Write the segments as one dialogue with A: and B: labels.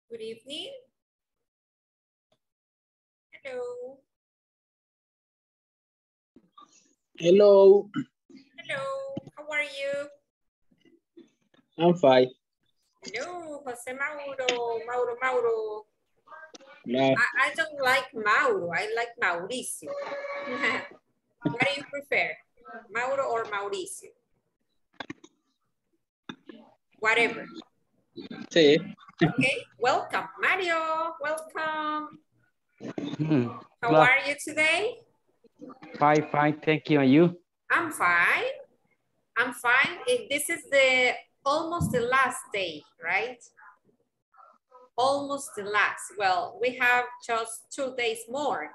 A: Good evening. Hello.
B: Hello,
A: Hello. How are you?
B: I'm fine.
A: Hello, Jose Mauro. Mauro.
B: No,
A: I don't like Mauro. I like Mauricio. What do you prefer? Mauro or Mauricio? Whatever.
B: sí.
A: Okay. Welcome, Mario. Welcome. How
C: Hello.
A: are you today?
C: Fine, thank you. And you?
A: I'm fine. I'm fine. This is the almost the last day, right? Almost the last. Well, we have just 2 days more,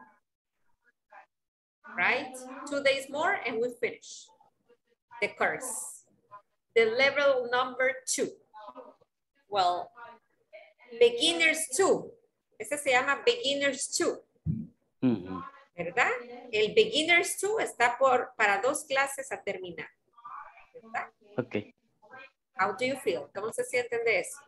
A: right? 2 days more and we finish the course. The level number 2. Well, beginners 2. Ese se llama beginners 2, ¿verdad? El beginners 2 está para 2 clases a terminar, ¿verdad?
C: Okay.
A: How do you feel? ¿Cómo se sienten de eso?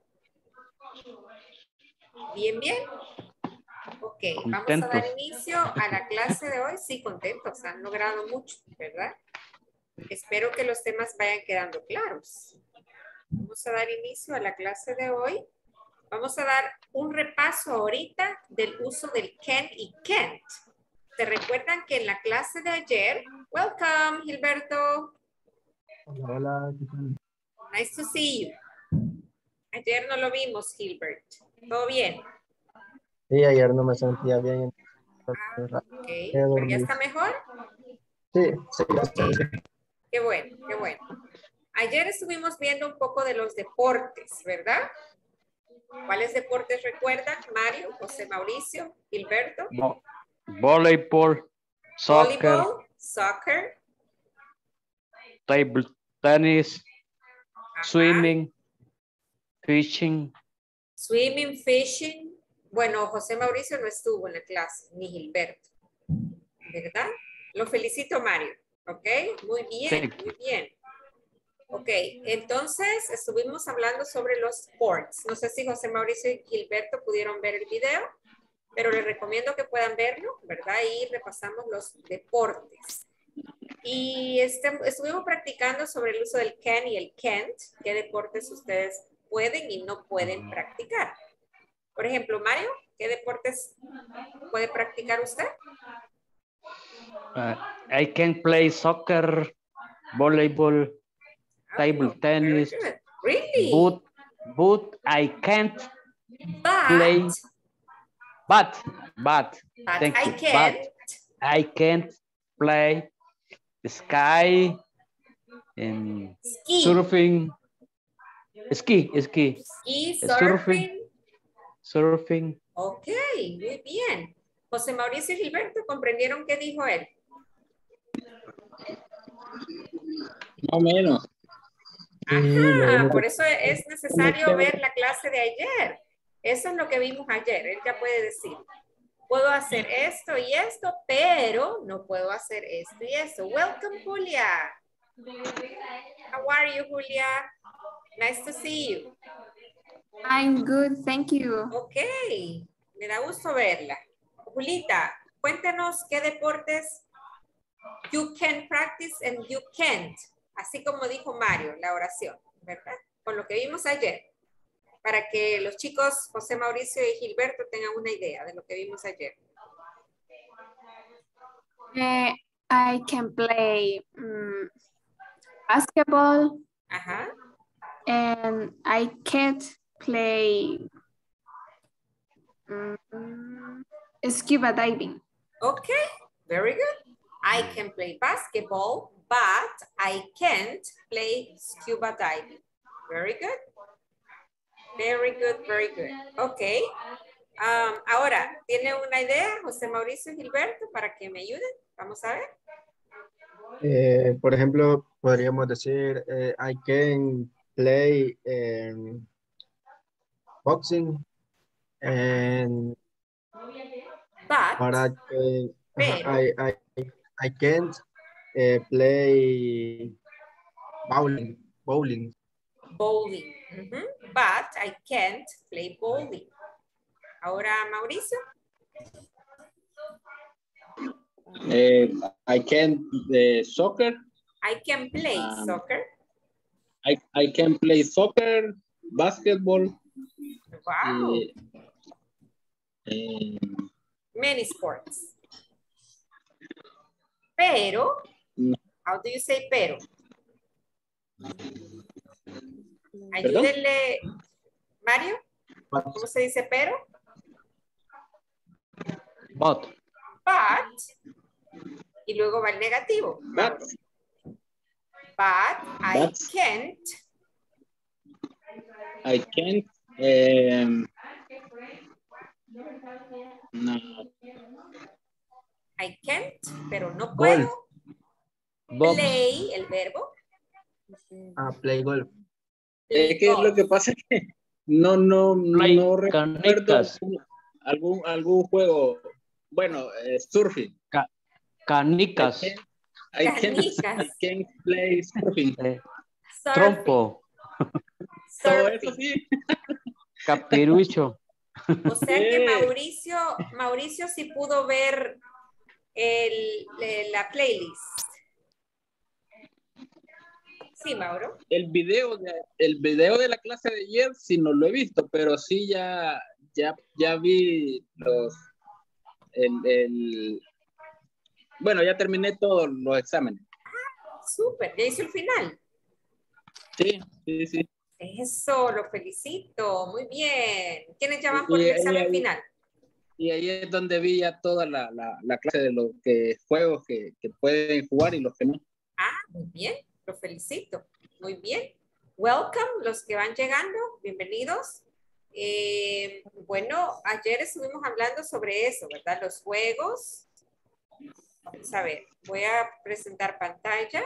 A: Bien. Ok, vamos a dar
C: Contentos.
A: inicio a la clase de hoy. Sí, contentos, han logrado mucho, ¿verdad? Espero que los temas vayan quedando claros. Vamos a dar inicio a la clase de hoy. Vamos a dar un repaso ahorita del uso del can y can't. ¿Se recuerdan que en la clase de ayer? Welcome, Gilberto.
D: Hola, ¿qué tal?
A: Nice to see you. Ayer no lo vimos, Gilbert. ¿Todo bien?
D: Sí, ayer no me sentía bien.
A: Ok,
D: Quedé
A: ¿pero ya
D: dormido.
A: está mejor?
D: Sí, ya está bien.
A: Qué bueno, qué bueno. Ayer estuvimos viendo un poco de los deportes, ¿verdad? ¿Cuáles deportes recuerdan? Mario, José Mauricio, Gilberto.
C: Voleibol, soccer,
A: Volleyball, soccer,
C: table tennis,
A: ajá,
C: swimming, fishing.
A: swimming, fishing. Bueno, José Mauricio no estuvo en la clase, ni Gilberto, ¿verdad? Lo felicito, Mario. ¿Ok? Muy bien, muy bien. Ok, entonces estuvimos hablando sobre los sports. No sé si José Mauricio y Gilberto pudieron ver el video, pero les recomiendo que puedan verlo, ¿verdad? Y repasamos los deportes. Y estuvimos practicando sobre el uso del can y el can't, qué deportes ustedes pueden y no pueden practicar. Por ejemplo, Mario, ¿qué deportes puede practicar usted?
C: I can play soccer, volleyball, table
A: Oh, very
C: tennis,
A: good. Really?
C: but I can't
A: But,
C: play. But thank
A: I
C: you.
A: can.
C: But I can't play sky and
A: Ski.
C: surfing. Ski,
A: Ski,
C: surfing.
A: Ok, muy bien. José Mauricio y Gilberto, ¿comprendieron qué dijo él?
B: Más o menos.
A: Ajá, por eso es necesario ver la clase de ayer. Eso es lo que vimos ayer. Él ya puede decir, puedo hacer esto y esto, pero no puedo hacer esto y esto. Welcome, Julia. How are you, Julia? Nice to see you.
E: I'm good, thank you.
A: Ok, me da gusto verla. Julita, cuéntanos qué deportes you can practice and you can't. Así como dijo Mario, la oración, ¿verdad? Con lo que vimos ayer. Para que los chicos José Mauricio y Gilberto tengan una idea de lo que vimos ayer.
E: I can play basketball.
A: Ajá.
E: And I can't play scuba diving.
A: Okay, very good. I can play basketball, but I can't play scuba diving. Very good. Very good, very good. Okay. Ahora, ¿tiene una idea, José Mauricio y Gilberto, para que me ayuden? Vamos a ver.
D: Por ejemplo, podríamos decir, I can play boxing and
A: But,
D: ahora que
A: pero,
D: I can't play bowling.
A: bowling. But I can't play bowling. Ahora, Mauricio.
B: I can soccer.
A: I can play soccer.
B: I can play soccer, basketball.
A: Wow.
B: Um,
A: Many sports. Pero,
B: No.
A: how do you say pero?
B: ¿Perdón?
A: Ayúdenle, Mario. ¿Cómo se dice pero?
C: But.
A: Y luego va el negativo.
B: But
A: I can't.
B: I can't. No.
A: I can't, pero no puedo.
C: Box.
A: Play, el verbo.
D: Play golf.
A: Play
B: ¿Qué es lo
A: golf.
B: que pasa? Que no
C: Play
B: recuerdo
C: canicas.
B: algún juego. Bueno, surfing.
C: Canicas.
B: I can't play surfing.
C: Trompo.
B: Todo eso sí.
C: Capirucho.
A: O sea que Mauricio sí pudo ver la playlist. Sí, Mauro.
B: El video de la clase de ayer sí no lo he visto, pero sí ya vi bueno, ya terminé todos los exámenes.
A: Súper, ya hizo el final.
B: Sí.
A: Eso, lo felicito, muy bien. ¿Quiénes ya van por el examen final?
B: Y ahí es donde vi ya toda la clase de los juegos que pueden jugar y los que no.
A: Muy bien, lo felicito. Muy bien. Welcome, los que van llegando, bienvenidos. Bueno, ayer estuvimos hablando sobre eso, ¿verdad? Los juegos. Vamos a ver, voy a presentar pantalla.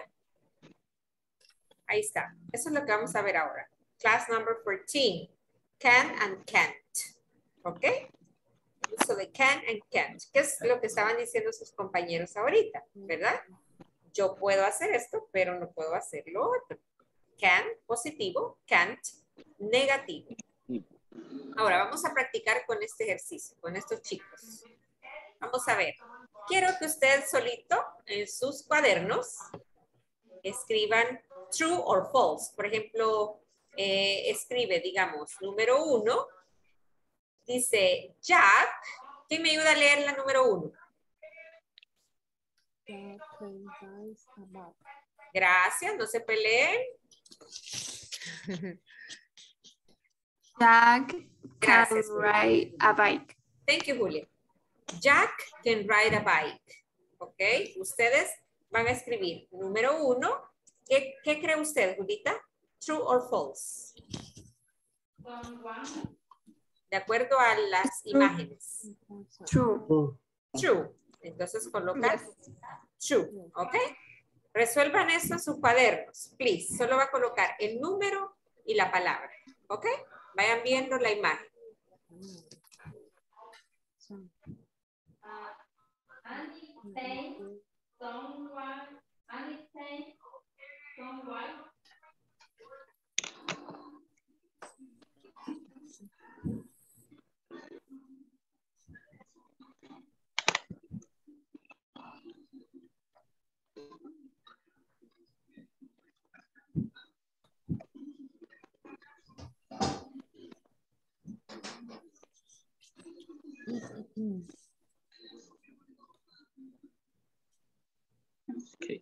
A: Ahí está. Eso es lo que vamos a ver ahora. Class number 14. Can and can't. ¿Ok? Uso de can and can't. ¿Qué es lo que estaban diciendo sus compañeros ahorita? ¿Verdad? Yo puedo hacer esto, pero no puedo hacer lo otro. Can, positivo. Can't, negativo. Ahora vamos a practicar con este ejercicio, con estos chicos. Vamos a ver. Quiero que usted solito en sus cuadernos escriban true or false. Por ejemplo, escribe, digamos, número 1. Dice Jack. ¿Quién me ayuda a leer la número 1? Gracias, no se peleen.
E: Jack can
A: Gracias, Julia.
E: ride a bike.
A: Thank you, Julia. Jack can ride a bike. ¿Ok? Ustedes van a escribir número 1. ¿Qué cree usted, Julita? True or false? De acuerdo a las imágenes.
E: True.
A: True. Entonces colocan
E: Yes.
A: true. ¿Ok? Resuelvan esto en sus cuadernos, please. Solo va a colocar el número y la palabra. ¿Ok? Vayan viendo la imagen.
B: Okay.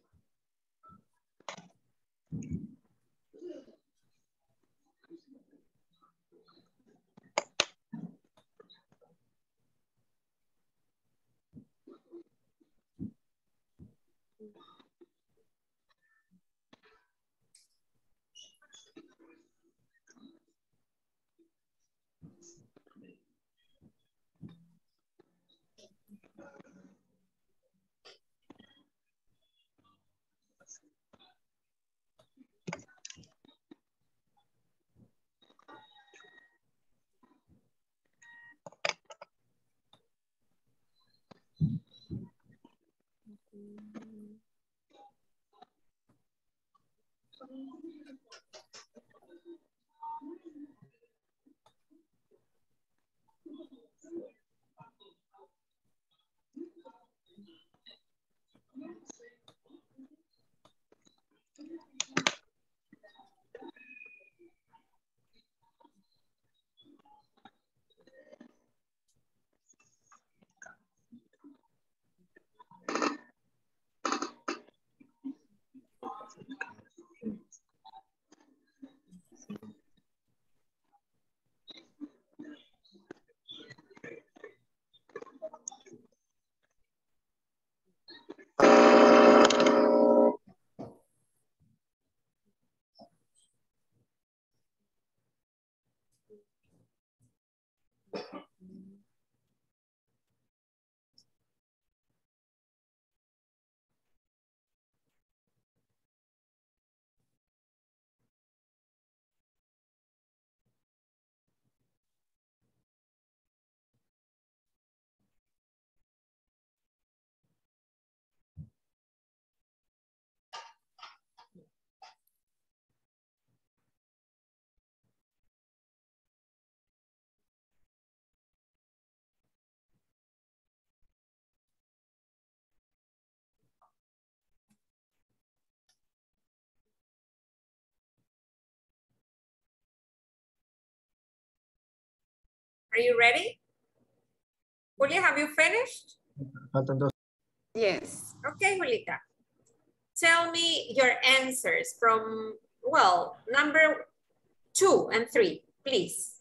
A: Are you ready? Julia, have you finished?
D: Faltan dos.
E: Yes.
A: Okay, Julita. Tell me your answers from, well, number 2 and 3, please.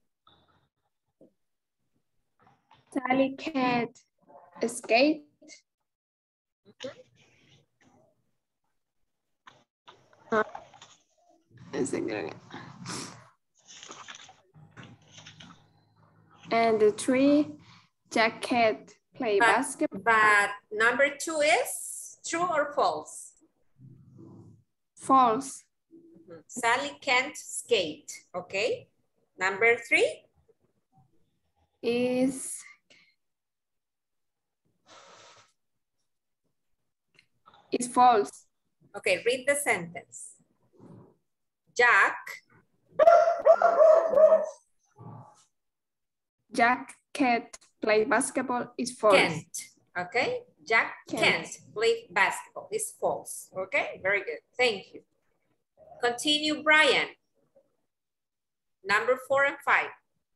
E: Sally can't skate. And the 3, Jack can't play basketball.
A: But number 2 is true or false?
E: False.
A: Sally can't skate, okay? Number 3?
E: Is false.
A: Okay, read the sentence. Jack
E: can't play basketball is false.
A: can't, okay? Jack can't play basketball is false, okay? Very good, thank you. Continue, Brian. Number 4 and 5.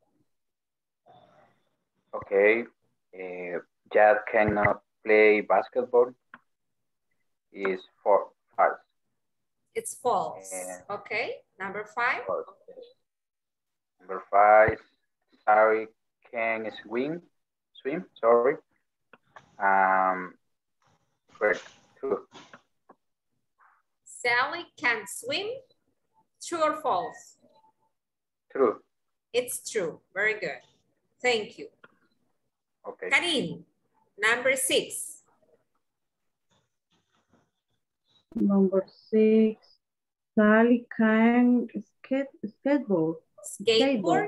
F: Okay, Jack cannot play basketball is false.
A: It's false, okay? Number 5.
F: False. Number 5, Sally can swim, sorry. Correct, true.
A: Sally can swim, true or false?
F: True.
A: It's true, very good. Thank you.
F: Okay.
A: Karin, number 6.
G: Number 6, Sally can skateboard.
A: Skateboard?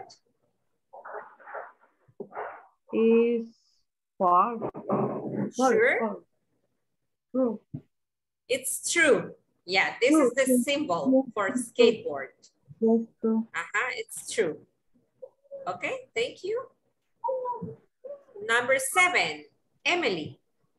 G: Is false.
A: Sure.
G: True.
A: It's true. Yeah, this is the symbol for skateboard.
G: Yes, true.
A: It's true. Okay, thank you. Number 7, Emily.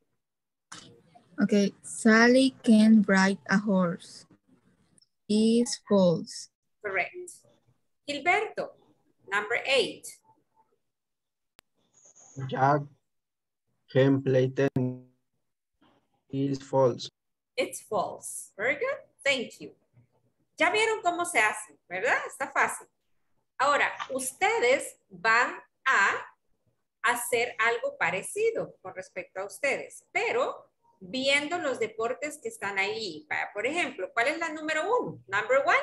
H: Okay, Sally can ride a horse. Is false.
A: Correct. Gilberto, number 8.
D: Jack can play tennis. Is false.
A: It's false. Very good. Thank you. Ya vieron cómo se hace, ¿verdad? Está fácil. Ahora, ustedes van a hacer algo parecido con respecto a ustedes, pero viendo los deportes que están ahí. Por ejemplo, ¿cuál es la número 1? Number 1.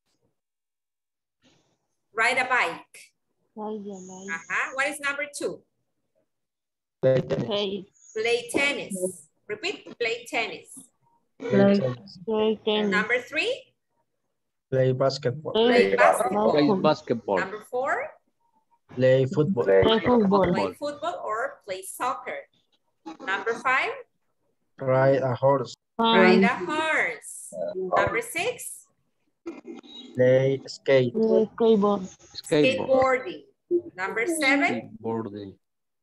A: Ride a bike. What is number 2?
D: Play tennis.
A: Play tennis. Repeat, play tennis.
D: Play tennis.
A: Number 3?
D: Play basketball.
A: Play basketball.
C: Play basketball.
A: Number 4?
D: Play football.
A: Play football or play soccer. Number 5?
D: Ride a horse.
A: Ride a horse. Number 6?
D: Play skate.
A: Skateboarding. Number 7?
C: Skateboarding.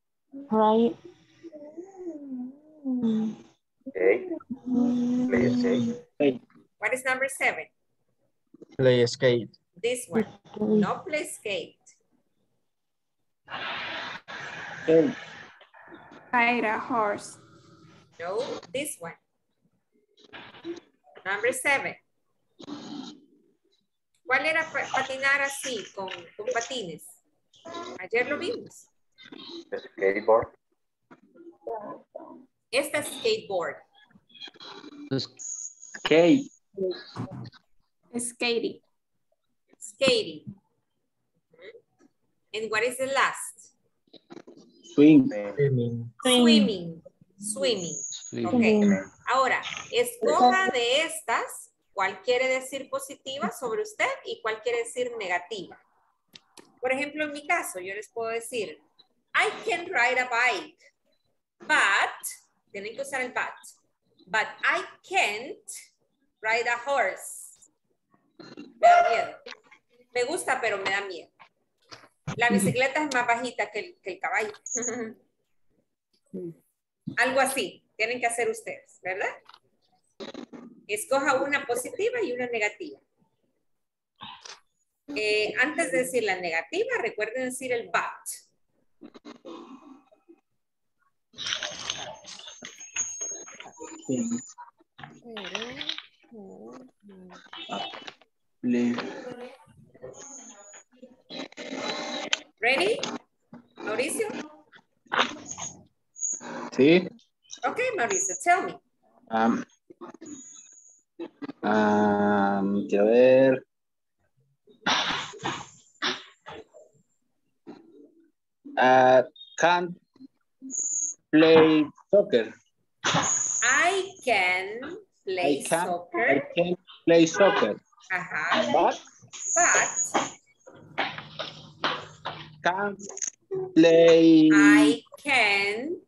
F: Okay. Play skate.
A: What is number 7?
D: Play skate.
A: This one. No play skate.
E: Ride a horse.
A: No, this one. Number 7. ¿Cuál era patinar así, con patines? Ayer lo vimos.
F: Skateboard.
A: Esta es skateboard.
C: Skate.
E: Skating.
A: Skating. And what is the last?
C: Swing.
D: Swimming.
A: Swimming. Swimming. Ok. Ahora, escoja de estas cuál quiere decir positiva sobre usted y cuál quiere decir negativa. Por ejemplo, en mi caso, yo les puedo decir, I can ride a bike, but, tienen que usar el but I can't ride a horse. Me da miedo. Me gusta, pero me da miedo. La bicicleta es más bajita que el caballo. Algo así, tienen que hacer ustedes, ¿verdad? Escoja una positiva y una negativa. Antes de decir la negativa, recuerden decir el but. Ready? Mauricio?
B: Sí.
A: Okay, Mauricio, tell me.
B: Quiero ver. Can't play soccer.
A: I can play soccer.
B: I can play soccer.
A: But
B: can't play.
A: I can't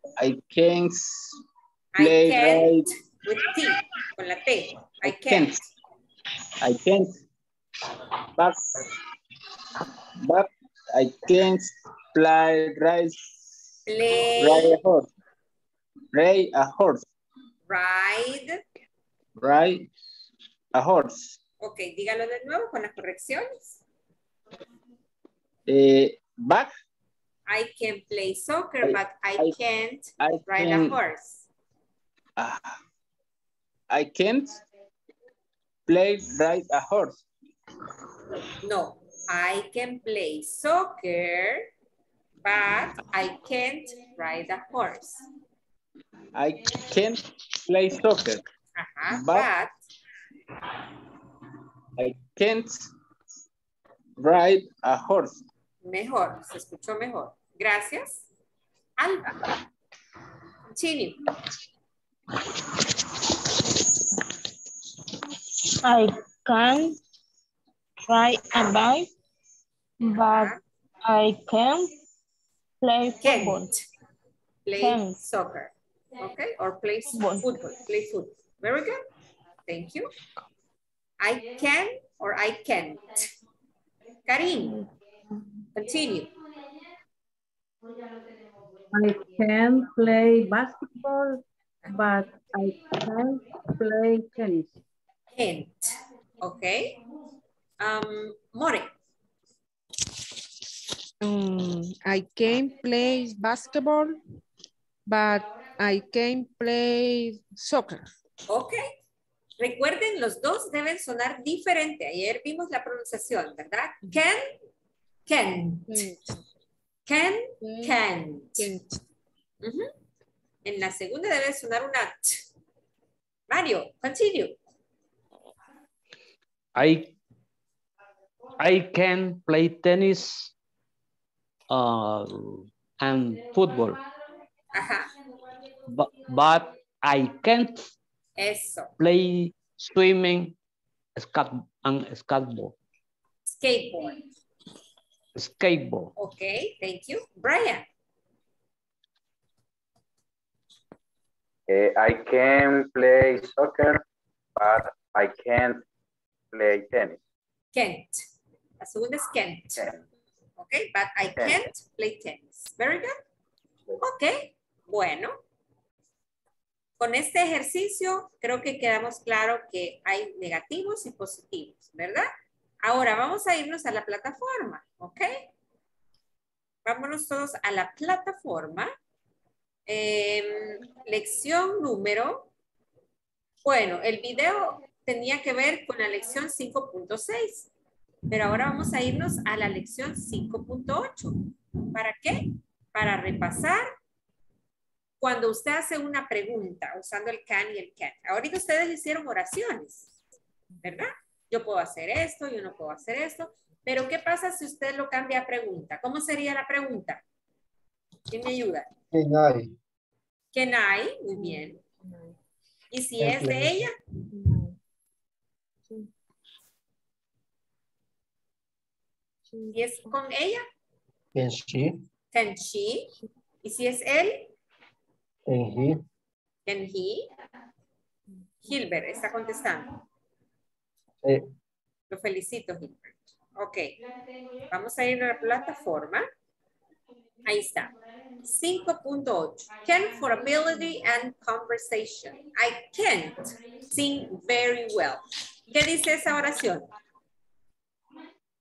B: play right.
A: With T, con la T. I
B: can't. But I can't play ride a horse. Ride a horse. Ride a horse.
A: Ok, dígalo de nuevo con las correcciones.
B: Back.
A: I can play soccer, but I can't ride a horse.
B: I can't ride a horse.
A: No, I can play soccer, but I can't ride a horse.
B: I can't play soccer, but I can't ride a horse.
A: Mejor, se escuchó mejor. Gracias. Alba. Continue.
I: I can ride a bike, but I can't play football.
A: Play soccer. Okay, or play football. Play football. Very good. Thank you. I can or I can't. Karim, continue.
G: I can play basketball, but I can't play tennis.
A: Can't. Okay. More.
J: I can play basketball, but I can play soccer.
A: Okay. Recuerden, los dos deben sonar diferente. Ayer vimos la pronunciación, ¿verdad? Can, can't. Can, can't. En la segunda debe sonar una t. Mario, continue.
C: I can play tennis and football. But I can't play swimming and skateboard. Skateboard.
A: Okay, thank you. Brian.
F: I can play soccer, but I can't play tennis.
A: Can't. La segunda es can't. Okay, but I can't play tennis. Very good. Okay, bueno. Con este ejercicio creo que quedamos claro que hay negativos y positivos, ¿verdad? Ahora vamos a irnos a la plataforma, ¿ok? Vámonos todos a la plataforma. Lección número... Bueno, el video tenía que ver con la lección 5.6, pero ahora vamos a irnos a la lección 5.8. ¿Para qué? Para repasar cuando usted hace una pregunta usando el can y el can't. Ahorita ustedes hicieron oraciones, ¿verdad? Yo puedo hacer esto, yo no puedo hacer esto, pero ¿qué pasa si usted lo cambia a pregunta? ¿Cómo sería la pregunta? ¿Quién me ayuda?
D: Can I?
A: Can I, muy bien. ¿Y si es de ella? ¿Y es con ella?
D: Can she?
A: Can she? ¿Y si es él?
D: Can he?
A: Can he? Gilbert está contestando. Lo felicito, Gilbert. Ok. Vamos a ir a la plataforma. Ahí está. 5.8. Can for ability and conversation. I can't sing very well. ¿Qué dice esa oración?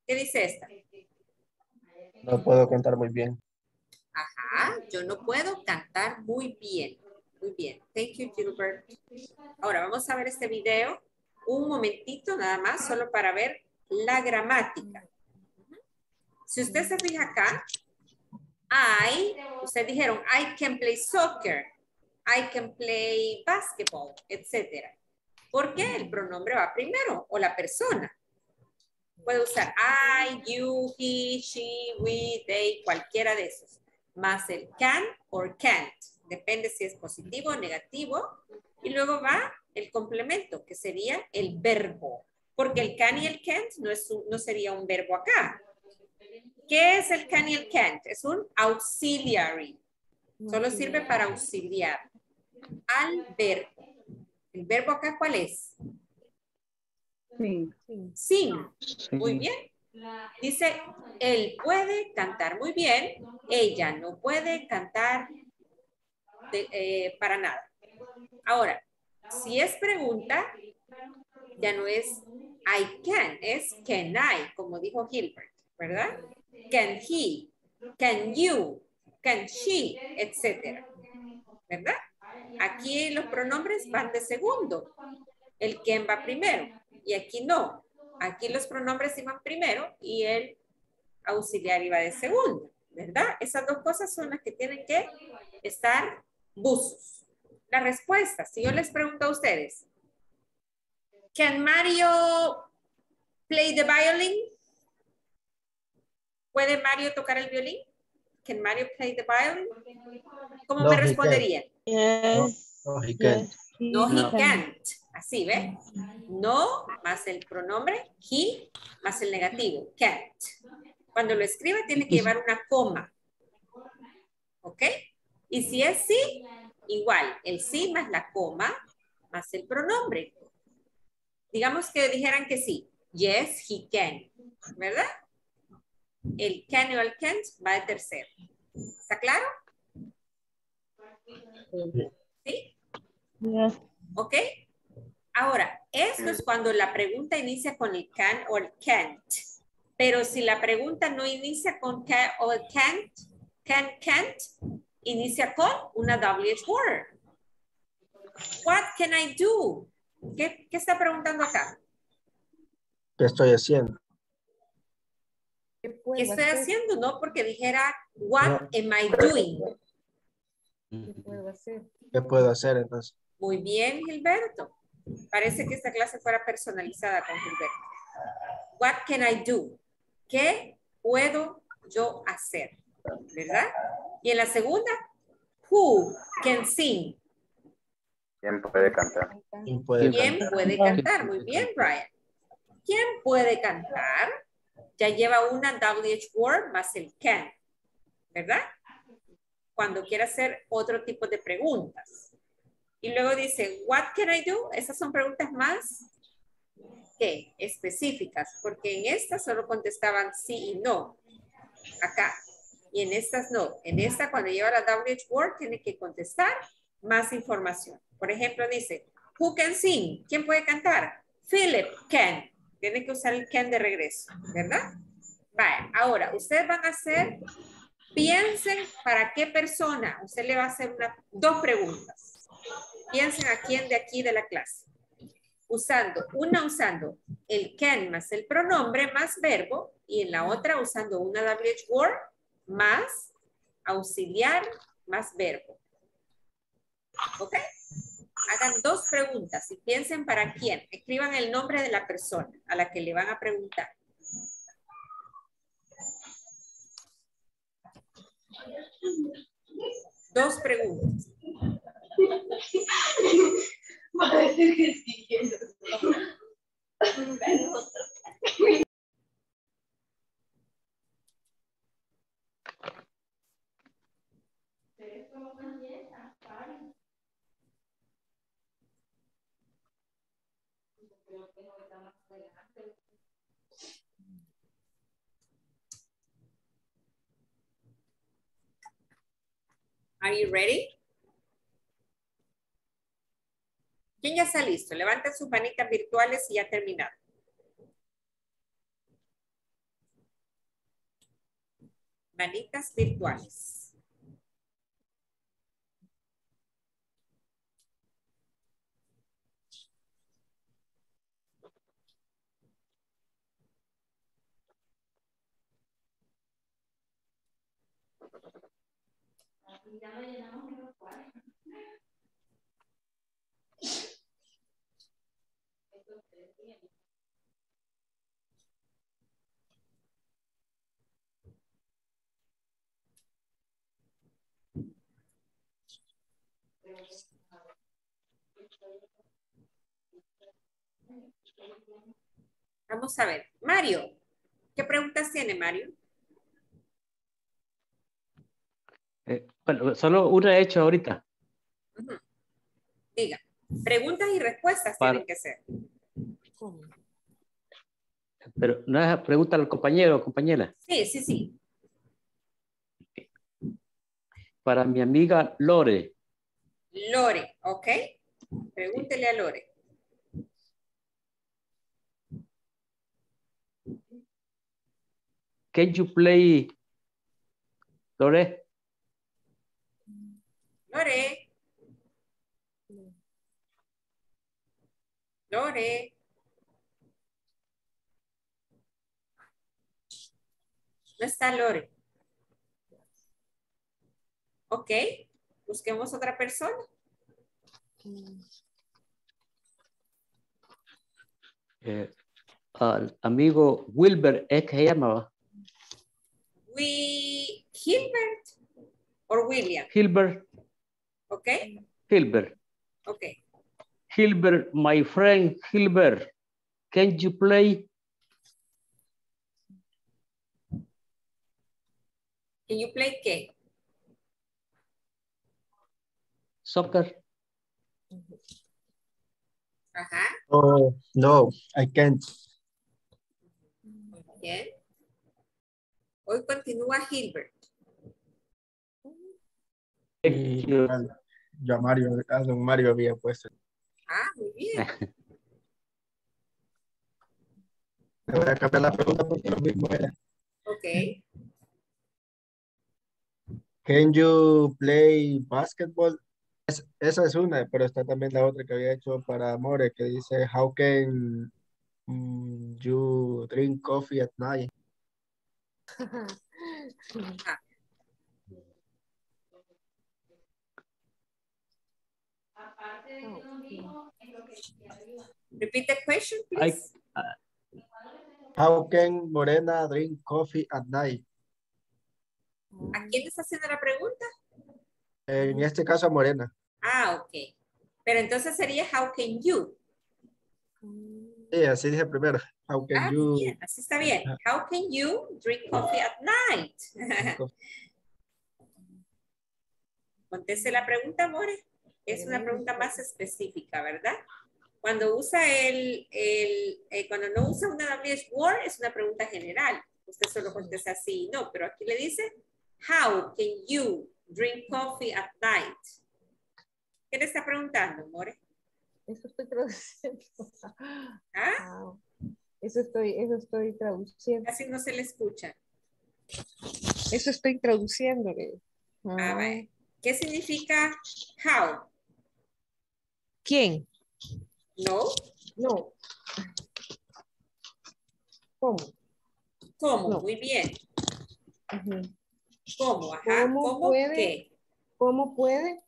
A: ¿Qué dice esta?
D: No puedo cantar muy bien.
A: Ajá, yo no puedo cantar muy bien. Muy bien. Thank you, Gilbert. Ahora vamos a ver este video un momentito nada más, solo para ver la gramática. Si usted se fija acá, ustedes dijeron, I can play soccer, I can play basketball, etc. ¿Por qué el pronombre va primero o la persona? Puede usar I, you, he, she, we, they, cualquiera de esos. Más el can or can't. Depende si es positivo o negativo. Y luego va el complemento, que sería el verbo. Porque el can y el can't no sería un verbo acá. ¿Qué es el can y el can't? Es un auxiliary. Solo sirve para auxiliar al verbo. ¿El verbo acá cuál es?
G: Sí.
A: Sing. Muy bien. Dice, él puede cantar muy bien, ella no puede cantar para nada. Ahora, si es pregunta, ya no es I can, es can I, como dijo Gilbert, ¿verdad? Can he, can you, can she, etcétera, ¿verdad? Aquí los pronombres van de segundo. El can va primero y aquí no. Aquí los pronombres iban primero y el auxiliar iba de segundo, ¿verdad? Esas dos cosas son las que tienen que estar buzos. La respuesta, si yo les pregunto a ustedes, ¿can Mario play the violin? ¿Puede Mario tocar el violín? ¿Can Mario play the violin? ¿Cómo
D: No,
A: me
D: he
A: responderían?
D: No, he can't.
A: No, he can't. Así, ¿ve? No, más el pronombre he, más el negativo, can't. Cuando lo escribe tiene que llevar una coma. ¿Ok? Y si es sí, igual. El sí más la coma, más el pronombre. Digamos que dijeran que sí. Yes, he can. ¿Verdad? El can o el can't va de tercero. ¿Está claro? ¿Sí?
I: Yes.
A: ¿Ok? Ahora, esto es cuando la pregunta inicia con el can o el can't. Pero si la pregunta no inicia con can o el can't, inicia con una WH word. What can I do? ¿Qué está preguntando acá?
D: ¿Qué estoy haciendo?
A: ¿Qué estoy haciendo? No, porque dijera, what am I doing?
D: ¿Qué puedo hacer entonces?
A: Muy bien, Gilberto. Parece que esta clase fuera personalizada con Gilberto. What can I do? ¿Qué puedo yo hacer? ¿Verdad? Y en la segunda, who can sing?
F: ¿Quién puede cantar?
D: ¿Quién puede
A: ¿Quién
D: cantar?
A: puede cantar? Muy bien, Brian. ¿Quién puede cantar? Ya lleva una WH word más el can. ¿Verdad? Cuando quiera hacer otro tipo de preguntas. Y luego dice, what can I do? Esas son preguntas más ¿qué? Específicas, porque en estas solo contestaban sí y no. Acá. Y en estas no. En esta, cuando lleva la WH word, tiene que contestar más información. Por ejemplo, dice, who can sing? ¿Quién puede cantar? Philip can. Tiene que usar el can de regreso, ¿verdad? Vale, ahora, ustedes van a hacer, piensen para qué persona. Usted le va a hacer dos preguntas. Piensen a quién de aquí de la clase. Usando el can más el pronombre más verbo y en la otra usando una WH word más auxiliar más verbo. ¿Ok? Hagan dos preguntas y piensen para quién. Escriban el nombre de la persona a la que le van a preguntar. Dos preguntas. Are you ready? ¿Quién ya está listo? Levanten sus manitas virtuales y ya terminaron. Manitas virtuales. Vamos a ver. Mario, ¿qué preguntas tiene Mario?
C: Bueno, solo una he hecho ahorita.
A: Diga, preguntas y respuestas tienen que ser.
C: Pero no es pregunta al compañero o compañera.
A: Sí, sí, sí.
C: Para mi amiga Lore.
A: Lore, ¿ok? Pregúntele a Lore.
C: Can you play, Lore?
A: Lore. Lore. No está Lore. Ok. Busquemos otra persona.
C: Al amigo Wilber, ¿es que se llamaba?
A: Gilbert or William.
C: Gilbert.
A: Ok.
C: Gilbert.
A: Ok.
C: Gilbert, my friend Gilbert, can you play?
A: Can you play qué?
C: Soccer.
A: Ajá.
D: Oh, no, I can't.
A: Muy bien. Hoy continúa Gilbert.
D: Yo a Mario, a don Mario había puesto.
A: Ah, muy bien.
D: Le voy a cambiar la pregunta porque lo mismo era.
A: Ok.
D: Can you play basketball? Esa es una, pero está también la otra que había hecho para More, que dice, how can you drink coffee at night?
A: Repeat the question, please.
D: How can Morena drink coffee at night?
A: ¿A quién está haciendo la pregunta?
D: En este caso a Morena.
A: Ah, ok. Pero entonces sería how can you?
D: Sí, así dije primero. How can you...
A: Bien, así está bien. How can you drink coffee at night? Conteste la pregunta, More. Es una pregunta más específica, ¿verdad? Cuando usa cuando no usa una WH word, es una pregunta general. Usted solo contesta sí y no, pero aquí le dice, how can you drink coffee at night? ¿Qué le está preguntando, More?
G: Eso estoy traduciendo.
A: ¿Ah?
G: Eso estoy traduciendo.
A: Casi no se le escucha.
G: Eso estoy traduciéndole.
A: A ver, ¿qué significa how?
G: ¿Quién?
A: No.
G: No. ¿Cómo?
A: ¿Cómo?
G: No.
A: Muy bien. ¿Cómo? Ajá.
G: ¿Cómo puede?
A: ¿Qué?
G: ¿Cómo puede?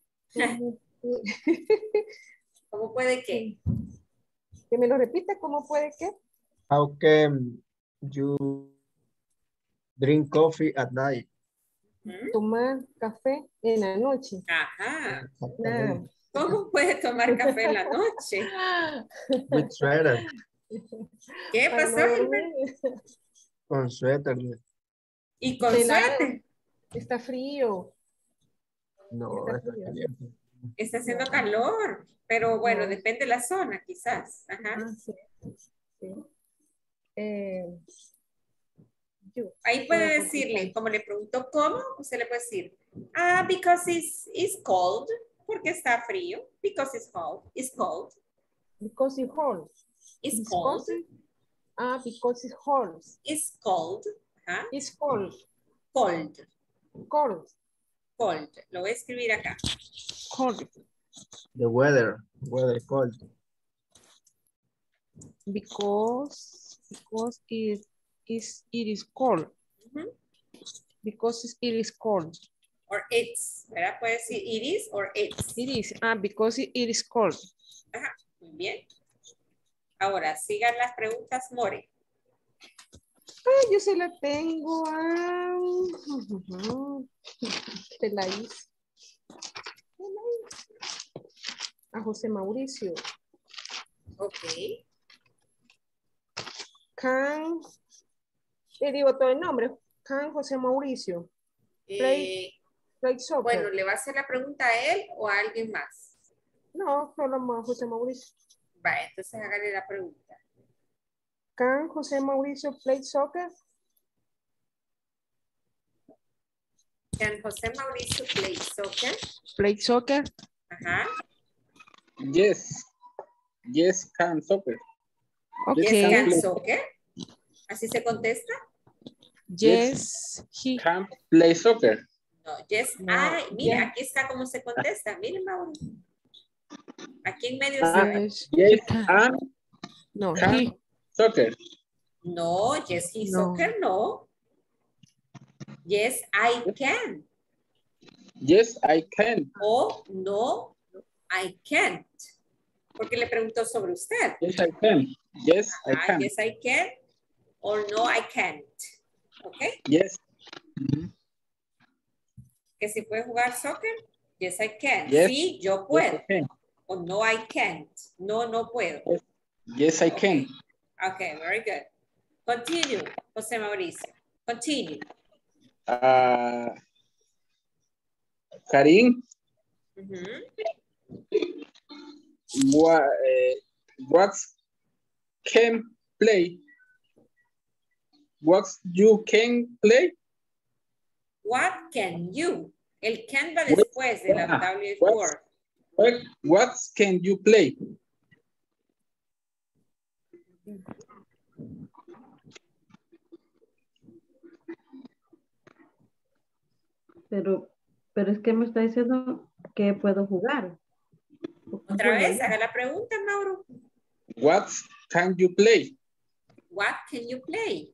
A: ¿Cómo puede qué?
G: Que me lo repita, ¿cómo puede qué?
D: How can you drink coffee at night?
G: Tomar café en la noche.
A: Ajá.
G: Nah.
A: ¿Cómo puede tomar café en la noche?
D: With sweater.
A: ¿Qué pasó, Gilbert?
D: Con suéter.
A: ¿Y con
G: Pelado.
A: suéter?
G: Está frío.
D: No, está caliente.
A: Está haciendo calor, pero bueno, depende de la zona, quizás. Ajá.
G: Sí. Sí.
A: Ahí puede decirle, como le preguntó cómo, usted le puede decir, because it's cold, porque está frío, because it's cold, it's cold.
G: Because it's cold.
A: It's cold.
G: Because it's cold.
A: It's cold.
G: It's cold.
A: cold.
J: Cold.
A: Cold. Lo voy a escribir acá.
J: Cold.
D: The weather cold.
J: Because it is cold. Because it is cold.
A: Or it's, ¿verdad? Puede decir it is or it's.
J: It is, because it is cold.
A: Ajá, muy bien. Ahora, sigan las preguntas, More.
J: Ay, yo se la tengo. Te la hice. A José Mauricio.
A: Ok.
J: Te digo todo el nombre. José Mauricio. Play soccer.
A: Bueno, ¿le va a hacer la pregunta a él o a alguien más?
J: No, solo a José Mauricio.
A: Vale, entonces hágale la pregunta.
J: Can José Mauricio play soccer?
A: Can José Mauricio play soccer?
J: Play soccer?
A: Ajá.
B: Yes. Yes, can soccer.
J: Okay.
A: Yes, can soccer. ¿Así se contesta?
J: Yes,
B: he can play soccer.
A: No, yes,
J: no.
A: Mira, aquí está cómo se contesta. Miren, Mauro. Aquí en medio está.
B: Yes, and
J: no,
B: can
J: he.
B: Soccer.
A: No, yes, he
J: No.
A: soccer, no. Yes, I can.
B: Yes, I can.
A: O no, I can't. Porque le preguntó sobre usted.
B: Yes, I can. Yes, I can.
A: Yes, I can. Or no, I can't. ¿Ok?
B: Yes.
A: Que si puede jugar soccer. Yes, I can.
B: Yes.
A: Sí, yo puedo.
B: Yes, I can.
A: O no, I can't. No, no puedo.
B: Yes, I can.
A: Okay, very good. Continue, José Mauricio. Continue.
B: Karim, what can play? What you can play?
A: What can you? El can va después de la W4.
B: What can you play?
K: Pero es que me está diciendo que puedo jugar.
A: Otra vez, haga la pregunta, Mauro.
B: What can you play?
A: What can you play?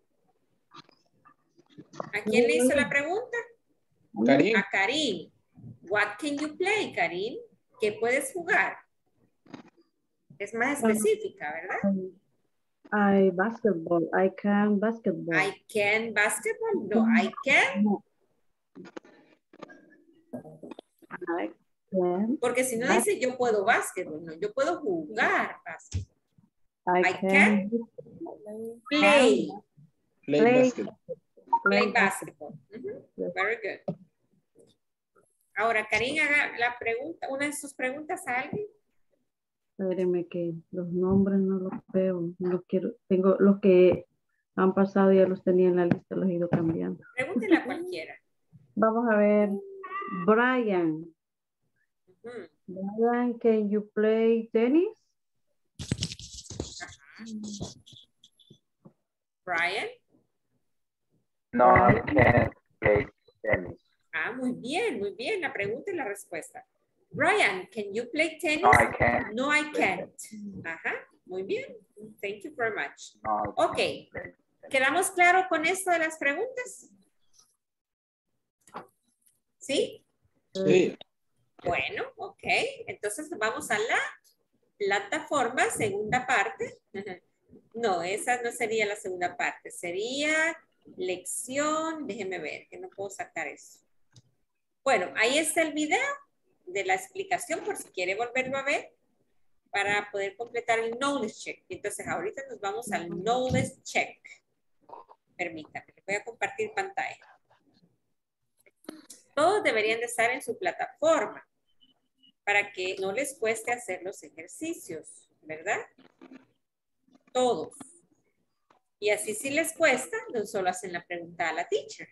A: ¿A quién le hizo la pregunta?
B: Karim.
A: A Karim. What can you play, Karim? ¿Qué puedes jugar? Es más específica, ¿verdad?
K: I basketball. I can basketball.
A: I can basketball. No, I can.
K: I can.
A: Porque si no dice yo puedo básquetbol, no, yo puedo jugar básquetbol. I can play. Play basketball. Very good. Ahora, Karim, haga la pregunta, una de sus preguntas a alguien.
K: Espérenme que los nombres no los veo. No los quiero. Tengo los que han pasado, ya los tenía en la lista, los he ido cambiando.
A: Pregúntele a cualquiera.
K: Vamos a ver. Brian. Brian, can you play tennis?
A: Brian.
F: No, I can't play tennis.
A: Ah, muy bien. La pregunta y la respuesta. Brian, can you play tennis?
F: No, I can't.
A: No, I can't. Ajá, muy bien. Thank you very much.
F: No,
A: Ok, ¿quedamos claros con esto de las preguntas? ¿Sí?
B: Sí.
A: Bueno, ok. Entonces vamos a la plataforma, segunda parte. No, esa no sería la segunda parte. Sería lección, déjeme ver, que no puedo sacar eso. Bueno, ahí está el video de la explicación por si quiere volverlo a ver para poder completar el knowledge check. Entonces ahorita nos vamos al knowledge check. Permítame, les voy a compartir pantalla. Todos deberían de estar en su plataforma para que no les cueste hacer los ejercicios, ¿verdad? Todos. Y así si les cuesta, no solo hacen la pregunta a la teacher.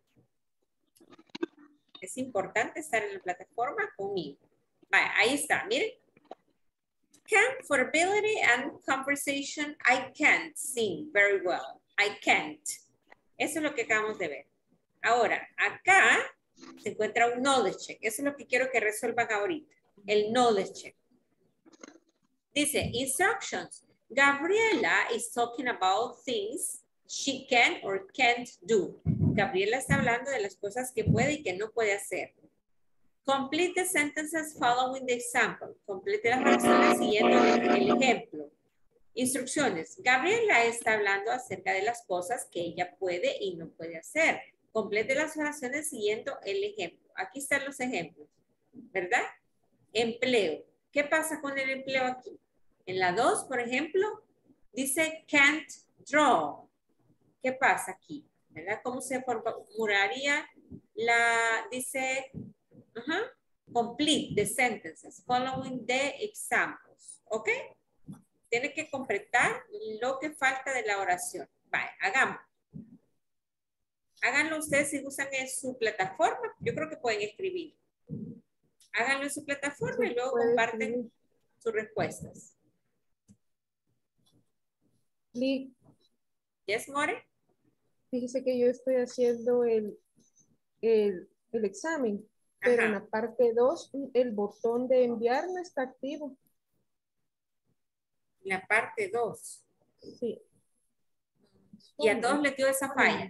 A: Es importante estar en la plataforma conmigo. Vale, ahí está, miren. Can for ability and conversation, I can't sing very well. I can't. Eso es lo que acabamos de ver. Ahora, acá se encuentra un knowledge check. Eso es lo que quiero que resuelvan ahorita. El knowledge check. Dice, instructions. Gabriela is talking about things she can or can't do. Gabriela está hablando de las cosas que puede y que no puede hacer. Complete the sentences following the example. Complete las oraciones siguiendo el ejemplo. Instrucciones. Gabriela está hablando acerca de las cosas que ella puede y no puede hacer. Complete las oraciones siguiendo el ejemplo. Aquí están los ejemplos, ¿verdad? Empleo. ¿Qué pasa con el empleo aquí? En la 2, por ejemplo, dice can't draw. ¿Qué pasa aquí? ¿Verdad? ¿Cómo se formularía la, dice, complete the sentences following the examples? ¿Ok? Tiene que completar lo que falta de la oración. Vale, hagamos. Háganlo ustedes si usan en su plataforma. Yo creo que pueden escribir. Háganlo en su plataforma y luego comparten sus respuestas. Yes, More.
J: Fíjese que yo estoy haciendo el examen, pero en la parte 2 el botón de enviar no está activo.
A: La parte 2.
J: Sí.
A: Y a todos les dio esa falla.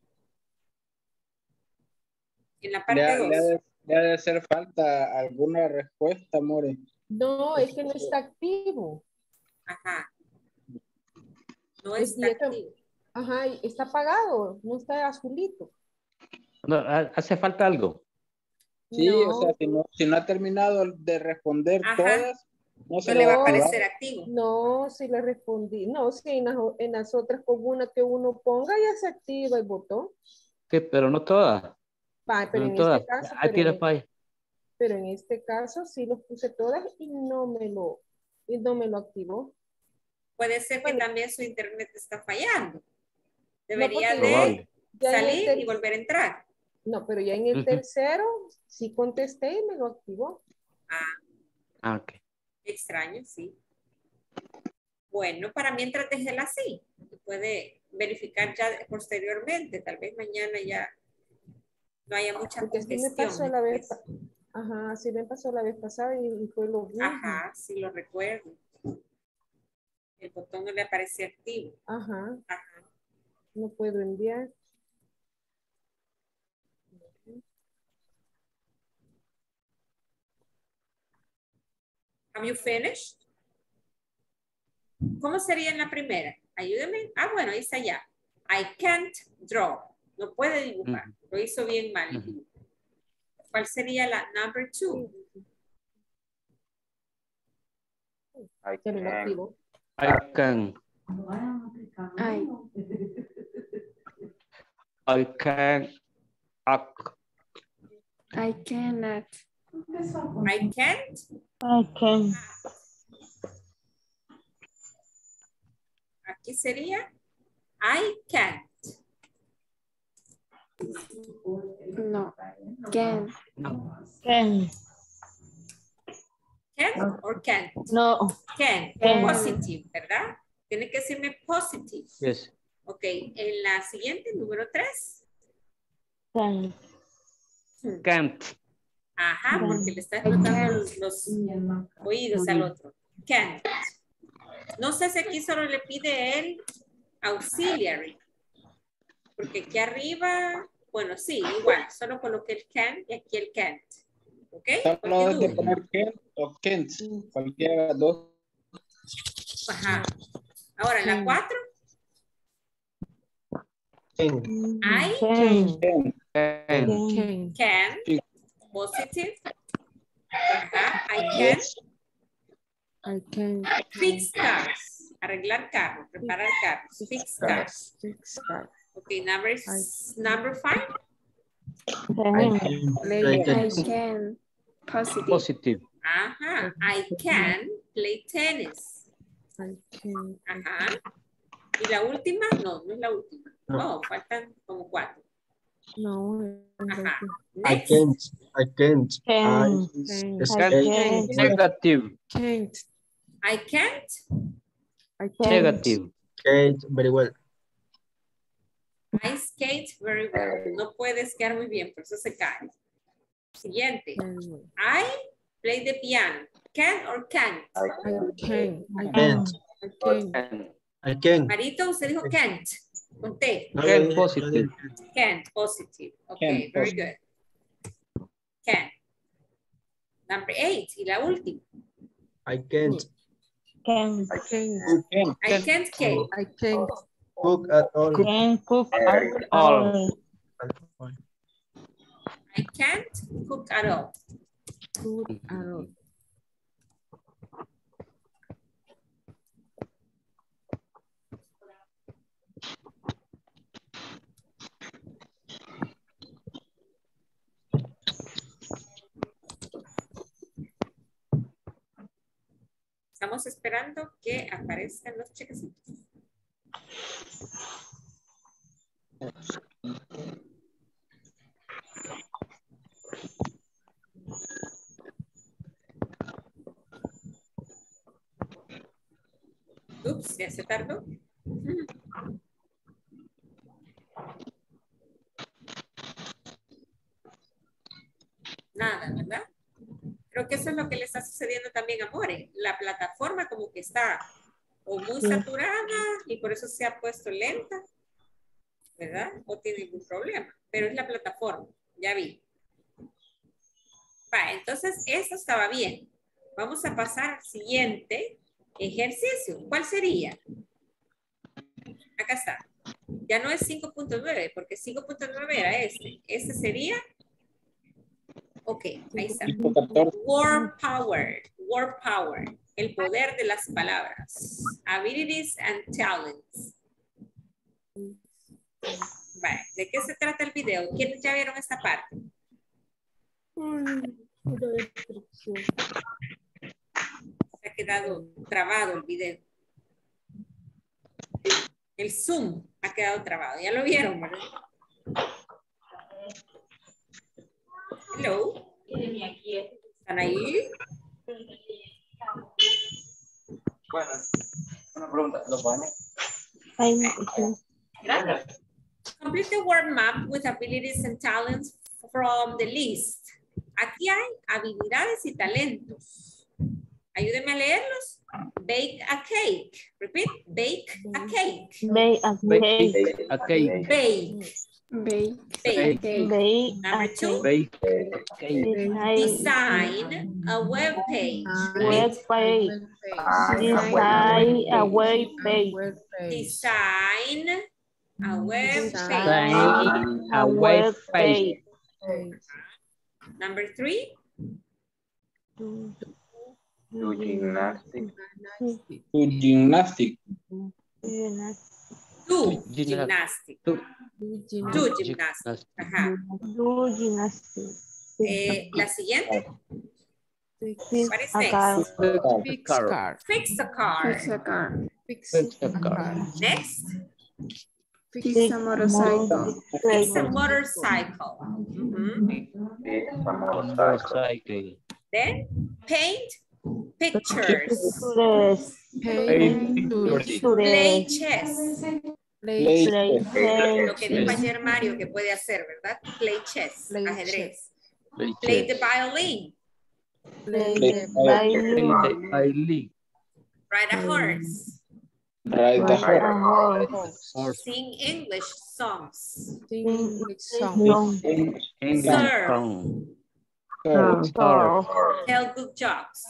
A: En la parte 2.
B: Le ha de hacer falta alguna respuesta, More.
J: No, es que no está activo.
A: Ajá. No está activo.
J: Ajá, está apagado, no está azulito.
C: No, hace falta algo.
B: Sí, no. O sea, si no ha terminado de responder todas, no se le va a aparecer
A: activo.
J: No, si le respondí. No, si en las otras con una que uno ponga ya se activa el botón.
C: Sí, pero no todas.
J: Pero en este caso.
C: Aquí la falla.
J: Pero en este caso sí los puse todas y no me lo activó.
A: Puede ser que también su internet está fallando. Debería de salir y volver a entrar.
J: No, pero ya en el tercero sí contesté y me lo activó.
C: Ok.
A: Extraño, sí. Bueno, para mientras déjela así. Puede verificar ya posteriormente. Tal vez mañana ya no haya mucha congestión.
J: Sí me pasó la vez, sí me pasó la vez pasada y fue lo mismo.
A: Ajá, sí lo recuerdo. El botón no le aparece activo.
J: Ajá. No puedo enviar.
A: Have you finished? ¿Cómo sería en la primera? Ayúdeme. Bueno, ahí está ya. I can't draw. No puede dibujar. Lo hizo bien mal. ¿Cuál sería la number 2?
B: I
E: cannot.
A: I can't. Aquí sería I can't.
E: No. Can.
I: Can.
A: Can or can't?
I: No.
A: Can. Positive, ¿verdad? Tiene que decirme positive.
C: Yes.
A: Ok, en la siguiente, número 3.
I: Can.
C: Can't.
A: Ajá, porque le está explotando los oídos al otro. Can't. No sé si aquí solo le pide el auxiliary. Porque aquí arriba, bueno, sí, igual. Solo coloqué el can y aquí el can't. ¿Ok?
B: Solo de poner can o can't. Cualquiera de las dos.
A: Ajá. Ahora, la 4. Can. Positive. Ajá. I can. Fix cars. Arreglar carros. Reparar carros. Fix cars. Ok, number 5.
E: I can.
C: Positive.
A: Ajá. I can play tennis. Ajá. ¿Y la última? No, no es la última. No, faltan como 4.
J: No.
A: Ajá.
D: I can't.
C: Negative.
J: Can't.
A: I can't.
C: Negative.
D: Can't very well.
A: I skate very well. No puede esquiar muy bien, por eso se cae. Siguiente. I play the piano. Can or can't?
D: I can.
A: Marito, usted dijo can't. Con T.
C: Can positive.
A: Can't, positive. Okay, very good. Can. Number 8, y la última.
D: I can't.
I: Can.
A: I can't cake.
G: I can't.
D: Cook at all.
I: Can cook at all.
A: I can't cook at all.
G: Cook at all.
A: Estamos esperando que aparezcan los chequecitos. Ups, ya se tardó. Nada, ¿verdad? Creo que eso es lo que le está sucediendo también a More. La plataforma como que está o muy saturada y por eso se ha puesto lenta, ¿verdad? O tiene ningún problema, pero es la plataforma, ya vi. Va, entonces eso estaba bien. Vamos a pasar al siguiente ejercicio. ¿Cuál sería? Acá está. Ya no es 5.9, porque 5.9 era este. Este sería... Ok, ahí está. Word power. Word power. El poder de las palabras. Abilities and talents. Vale, ¿de qué se trata el video? ¿Quiénes ya vieron esta parte? Se ha quedado trabado el video. El Zoom ha quedado trabado. Ya lo vieron, ¿verdad? Hello. ¿Están ahí?
F: Bueno, una pregunta. ¿Lo ponen?
A: Gracias. Complete the word map with abilities and talents from the list. Aquí hay habilidades y talentos. Ayúdenme a leerlos. Bake a cake. Repeat. Bake a cake.
I: Bake a cake.
C: A cake.
A: Bake.
E: Bake.
A: Bake.
I: Bake
A: Number 2.
C: Bake cake.
A: Design a web page.
I: Web page. Design a web page.
A: Design a web page.
C: Design a web page.
A: Number 3.
F: Do gymnastics.
B: Do gymnastics.
A: Do gymnastics.
C: Do
A: Do gymnastics. Ajá.
I: Do gymnastics.
A: La siguiente. What is
I: A
A: next?
I: car.
G: Fix car.
A: Fix a car.
E: Fix a car.
G: Fix
C: Fix a
G: a
C: car.
G: car.
A: Next.
E: Fix a motorcycle.
A: Fix a motorcycle.
F: Fix a motorcycle.
C: Motorcycle.
A: Then paint pictures.
G: Paint
A: Play chess.
G: Play
A: Lo que dijo ayer Mario que puede hacer, ¿verdad? Play chess,
G: Play
A: ajedrez.
C: Play
A: Play the
C: chess.
A: violin.
G: Play
C: Play the violin.
A: Ride a horse.
B: Ride the horse.
C: Horse.
A: Sing English songs.
G: Sing song.
C: English
A: Serve.
C: song.
B: Horse.
A: Tell good jokes.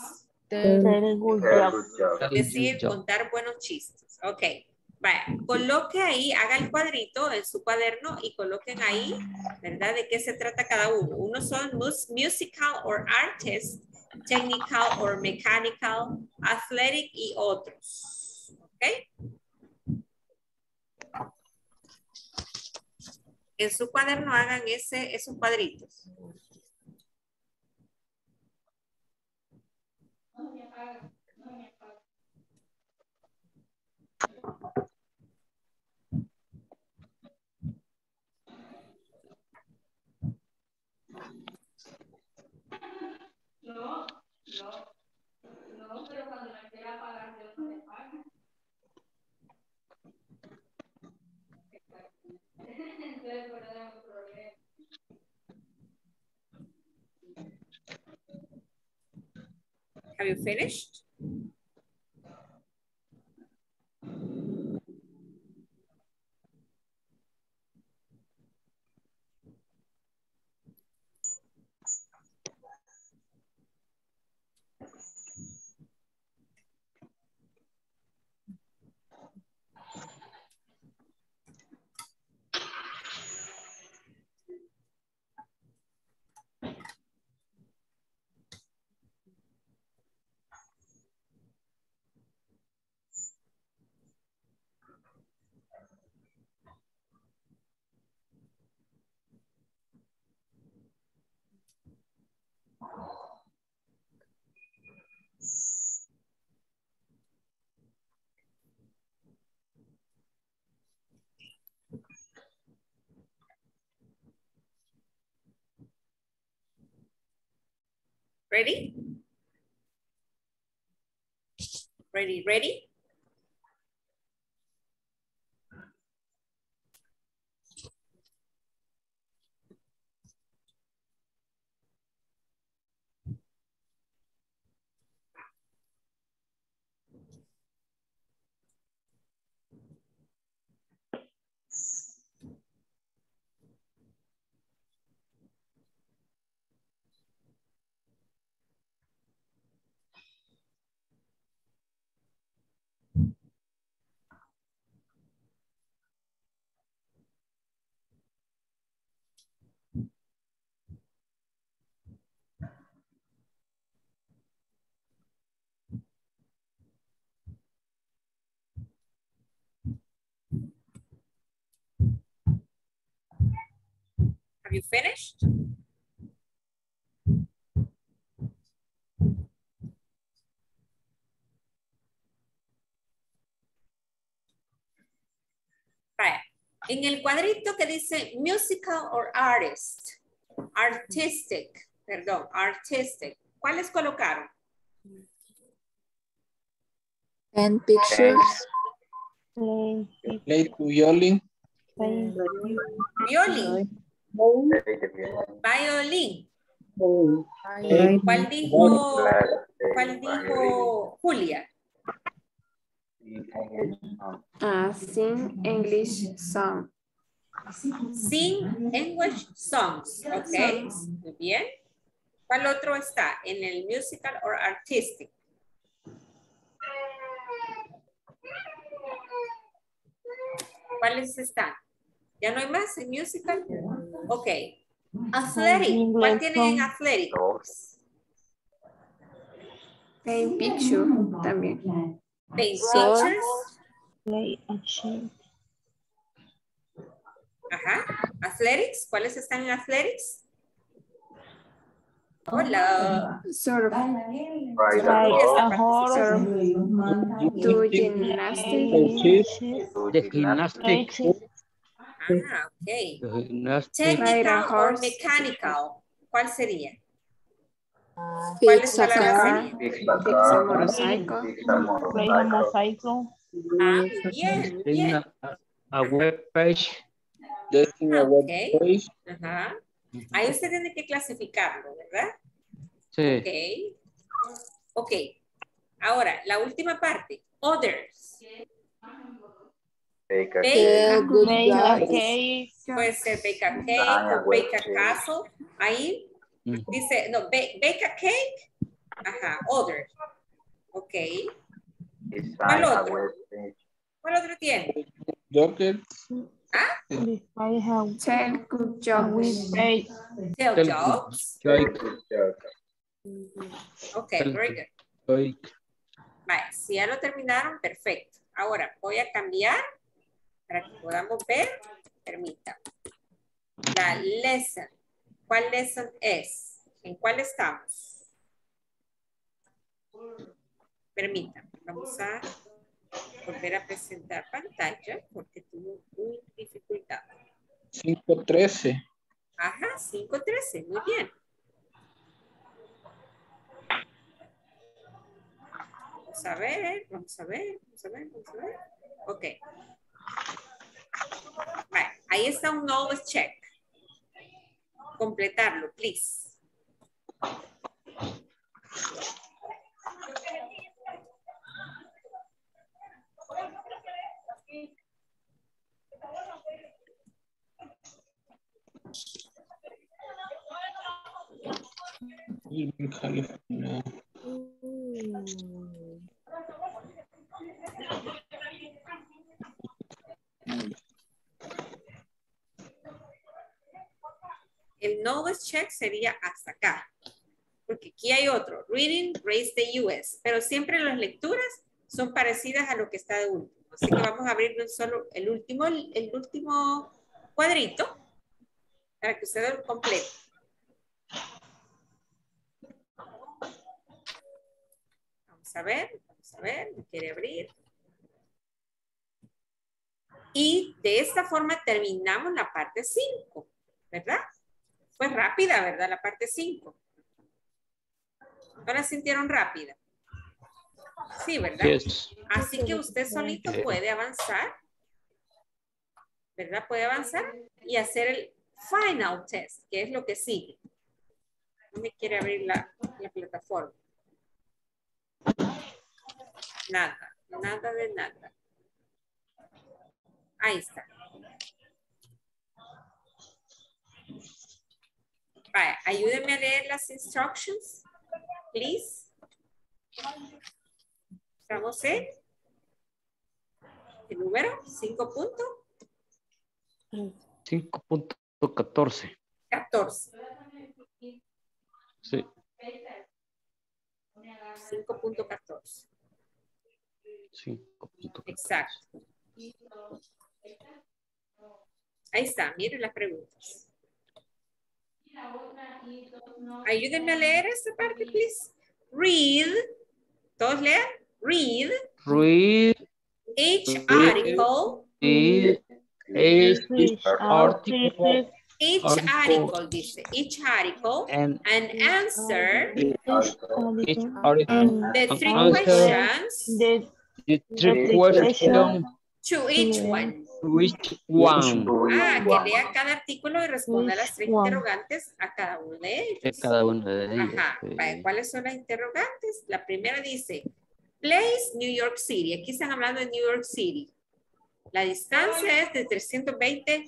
A: Decir, contar buenos chistes. Ok. Vaya, coloque ahí, haga el cuadrito en su cuaderno y coloquen ahí, ¿verdad? ¿De qué se trata cada uno? Unos son musical or artist, technical or mechanical, athletic y otros. ¿Ok? En su cuaderno hagan esos cuadritos. No, pero cuando la quiera pagar, yo no le pago. Have you finished? Ready? Ready, ready? Have you finished? Vaya. En el cuadrito que dice musical or artist, artistic, perdón, artistic, ¿cuáles colocaron?
H: And pictures.
B: Play violin.
A: Violín. Violín. ¿Cuál dijo Julia?
E: Sing English song.
A: Sing English songs, ok, muy bien. ¿Cuál otro está en el musical or artistic? ¿Cuáles están? ¿Ya no hay más en musical? Ok. Athletic, ¿cuál tienen en athletic?
E: Paint picture también.
A: Paint pictures.
I: Play action.
A: Ajá. Athletics, ¿cuáles están en athletics? Hola.
E: Surf.
I: Do
E: gymnastics.
C: The gymnastics.
A: Ah, ok.
C: The gymnastics.
A: Technical or mechanical, ¿cuál sería? ¿Cuáles palabras serían?
E: Fix a motorcycle.
I: Play a motorcycle.
A: Ah, bien, bien.
C: A web page.
A: Ok. Ajá. Ahí usted tiene que clasificarlo, ¿verdad?
C: Sí.
A: Ok. Ok. Ahora, la última parte. Others.
F: Bake a
A: cake. Puede ser bake a cake o bake a castle. Ahí dice, no, bake a cake. Ajá, others. Ok. ¿Cuál otro? ¿Cuál otro tiene?
B: Joker.
A: ¿Ah?
E: Tell good jobs.
A: Tell jobs. Ok, very good. Vale, si ya lo terminaron, perfecto. Ahora voy a cambiar para que podamos ver. Permítame. La lesson. ¿Cuál lesson es? ¿En cuál estamos? Permítame. Vamos a volver a presentar pantalla porque tuvo una dificultad.
B: 5:13.
A: Ajá, 5:13. Muy bien. Vamos a ver, vamos a ver, vamos a ver, vamos a ver. Ok. Vale, Ahí está un knowledge check. Completarlo, please. El knowledge check sería hasta acá. Porque aquí hay otro. Reading, raise the US. Pero siempre las lecturas son parecidas a lo que está de último. Así que vamos a abrir solo el último cuadrito para que usted lo complete. Vamos a ver, me quiere abrir. Y de esta forma terminamos la parte 5, ¿verdad? Fue rápida, ¿verdad? La parte 5. ¿No la sintieron rápida? Sí, ¿verdad?
C: Yes.
A: Así que usted solito puede avanzar, ¿verdad? Puede avanzar y hacer el final test, que es lo que sigue. ¿Dónde quiere abrir la plataforma? Nada, nada de nada. Ahí está. Vaya, ayúdenme a leer las instructions, please. Estamos en el número
C: 5.14.
A: 14.
C: Sí.
A: 5.14.
C: 5.14.
A: Exacto. Ahí está, miren las preguntas. Ayúdenme a leer esta parte, please. Read. ¿Todos lean? Read.
C: Read.
A: Each article.
C: Each article.
A: Each article, dice. Each article. And answer.
C: Each article.
A: The 3 questions.
C: The 3 questions.
A: To each one.
C: Which one?
A: Que lea cada artículo y responda las 3 interrogantes a cada uno de ellos.
C: De cada uno de ellos.
A: Ajá. ¿Cuáles son las interrogantes? La primera dice, place New York City. Aquí están hablando de New York City. La distancia es de 320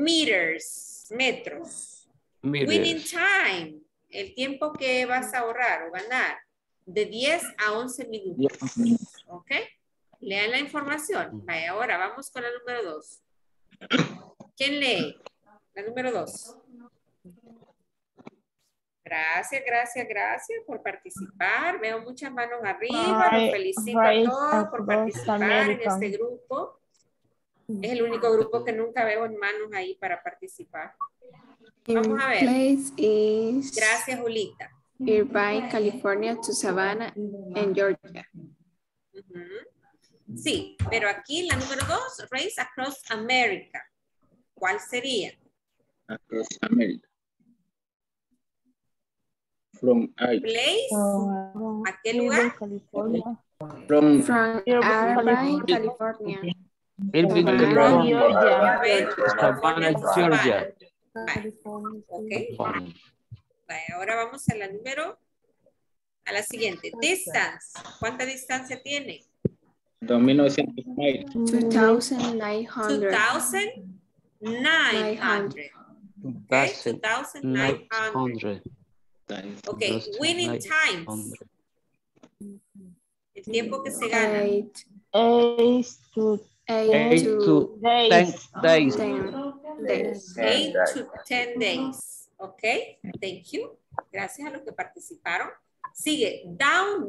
A: metros. Winning time. El tiempo que vas a ahorrar o ganar. De 10 a 11 minutos. ¿Ok? Lean la información. Vaya, ahora vamos con la número 2. ¿Quién lee? La número 2. Gracias por participar. Veo muchas manos arriba. Los felicito a todos por participar en este grupo. Es el único grupo que nunca veo en manos ahí para participar. Vamos a ver. Gracias, Julita.
E: Irvine, California to Savannah en Georgia.
A: Sí, pero aquí la número 2, race across America. ¿Cuál sería?
B: Across America. From
A: place. ¿A qué lugar?
B: From
E: Irvine, California.
C: Irvine, California. Savannah, Georgia.
A: Ok. Ahora vamos a la siguiente. Distance. ¿Cuánta distancia tiene?
B: 2,900 miles.
E: 2,900.
A: 2,900. Okay, 2,900. Okay, winning times. El tiempo que se gana.
I: 8 to
C: 10 days.
A: 8 to 10 days. Ok, thank you. Gracias a los que participaron. Sigue down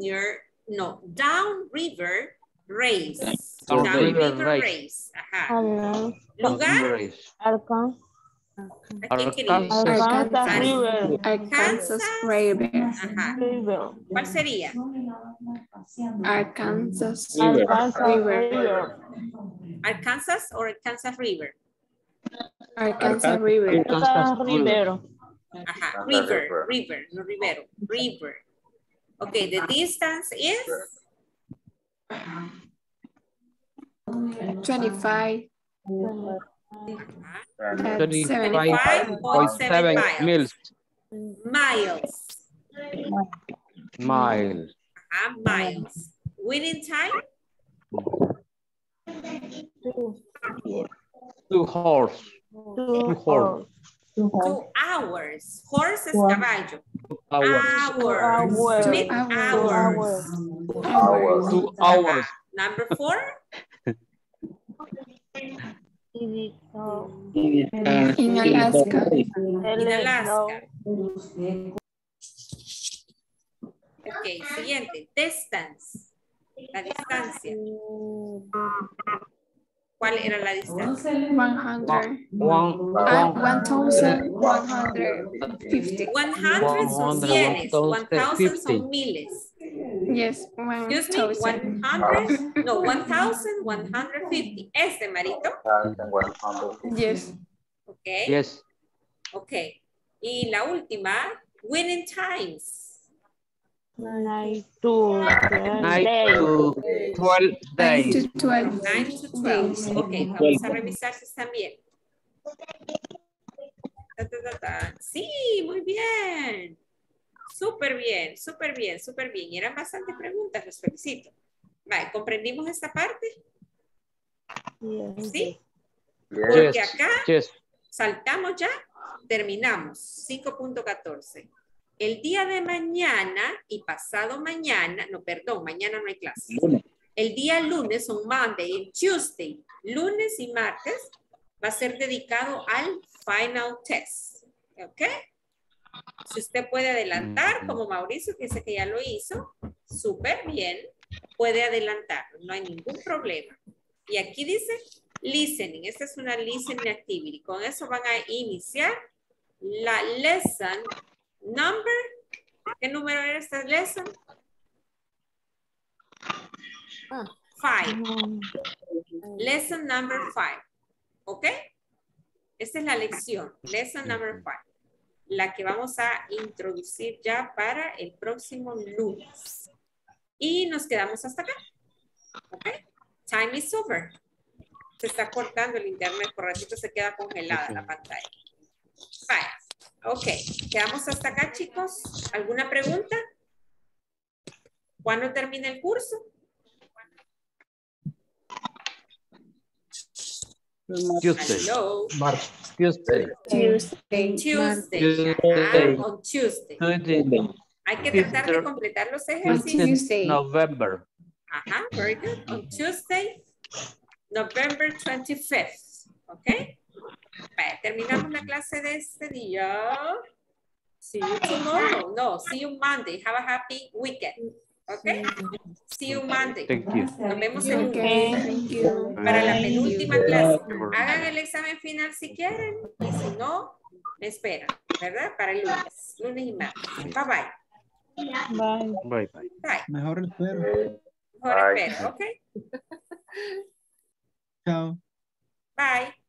A: river race. Down river race. Ajá. Lugar.
E: Arkansas River.
A: Ajá. ¿Cuál sería?
E: Arkansas
I: River.
A: Arkansas or Arkansas River?
E: Arkansas River.
A: Ajá. River, no Rivero. River. Okay, the distance is
E: 25
C: 25.7 miles.
A: Miles. Miles. Winning time?
C: 2 hours. 2 hours.
A: 2 hours. Horse es caballo. Hours. 2 hours.
C: 2 hours.
A: Number 4?
E: In Alaska.
A: In Alaska. Ok, siguiente. Distance. La distancia. ¿Cuál era la distancia?
E: 100. 1150.
A: 100 son cienes. 1000 son miles.
E: Yes.
A: Excuse me, 100. No, 1150. Este, Marito.
E: Yes.
A: Ok.
C: Yes.
A: Ok. Y la última, winning times.
I: 9 to
C: 9 to 12 days.
A: 9 to 12. Ok, vamos a revisar si están bien. Sí, muy bien. Súper bien, súper bien, súper bien. Y eran bastantes preguntas, los felicito. Vale, ¿comprendimos esta parte? ¿Sí? Porque acá saltamos ya, terminamos. 5.14. El día de mañana y pasado mañana, no, perdón, mañana no hay clase. El día lunes, on Monday y Tuesday, lunes y martes, va a ser dedicado al final test. ¿Ok? Si usted puede adelantar, como Mauricio, que dice que ya lo hizo, súper bien, puede adelantar, no hay ningún problema. Y aquí dice listening, esta es una listening activity. Con eso van a iniciar la lesson number. ¿Qué número era esta lesson? 5. Lesson number 5. ¿Ok? Esta es la lección. Lesson number 5. La que vamos a introducir ya para el próximo lunes. Y nos quedamos hasta acá. ¿Ok? Time is over. Se está cortando el internet. Por ratito se queda congelada la pantalla. Vaya. Ok. Quedamos hasta acá, chicos. ¿Alguna pregunta? ¿Cuándo termina el curso?
C: Tuesday.
A: Hello.
C: Tuesday.
A: On Tuesday. Hay que tratar de completar los ejercicios.
C: November.
A: Ajá, very good. On Tuesday, November 25th. ¿Ok? Vale, terminamos la clase de este día. See you tomorrow. No, see you Monday. Have a happy weekend. Okay? See you Monday.
C: Thank you.
A: Nos vemos el lunes. Para la penúltima clase. Hagan el examen final si quieren. Y si no, me esperan. ¿Verdad? Para el lunes. Lunes y martes. Bye bye.
C: Bye bye.
A: Bye.
D: Mejor espero.
A: Mejor espero. Ok.
D: Chao.
A: Bye.